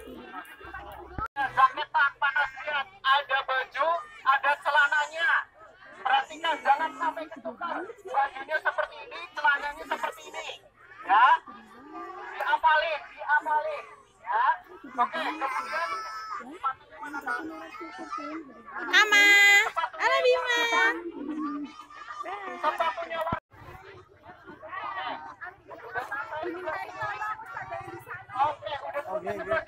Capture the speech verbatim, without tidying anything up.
Jaket tahan panas, lihat ada baju, ada celananya. Perhatikan jangan sampai ketukar. Bajunya seperti ini, celananya seperti ini. Ya, diapalin, diapalin. Ya, oke. Kemudian sepatunya mana, Pak? Ama, halo Bima. Sepatunya warna. Oke, udah sampai. Oke, udah sampai.